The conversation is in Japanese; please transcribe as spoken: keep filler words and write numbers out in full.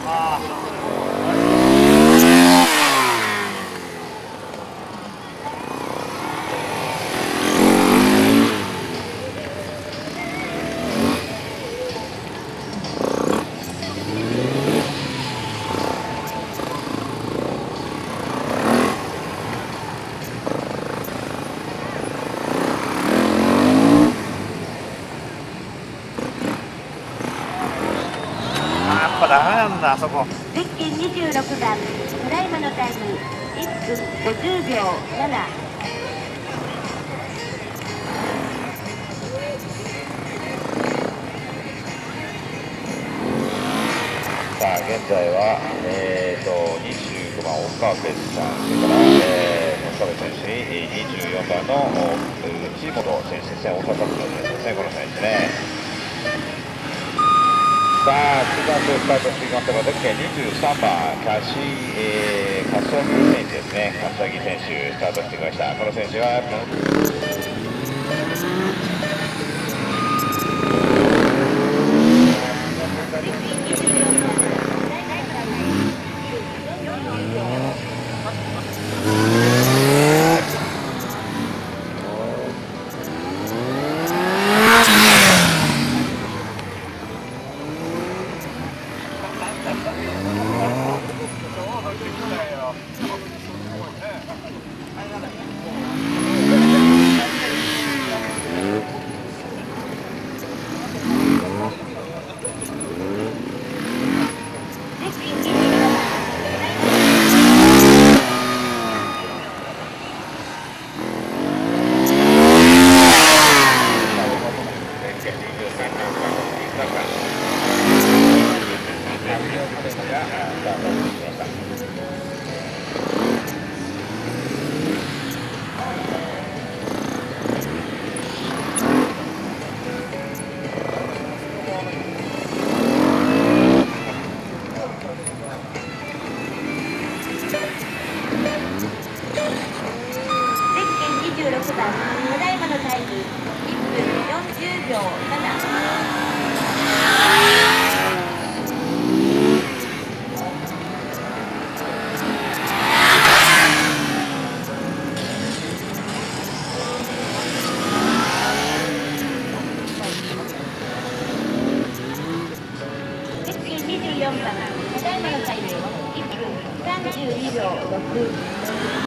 ああ、やっぱダメなんだ、あそこ。 ゼッケンにじゅうろくばん、ただいまのタイムいっぷんごじゅうびょうなな。 さあ現在は、えー、とにじゅうごばん大川圭司さん、それから、えー、岡部選手ににじゅうよんばんの内本選手ですね、大阪府の選手ですね、この選手ね。さあ、ツーバウンドスタートしていきましたが、ゼッケンにじゅうさんばん、柏木、えー、柏木選手ですね、柏木選手、スタートしてきました。この選手はろくばん、ただいまのタイムいっぷんよんじゅうびょうなな。ゼッケンにじゅうよんばん、ただいまのタイムいっぷんさんじゅうにびょうろく。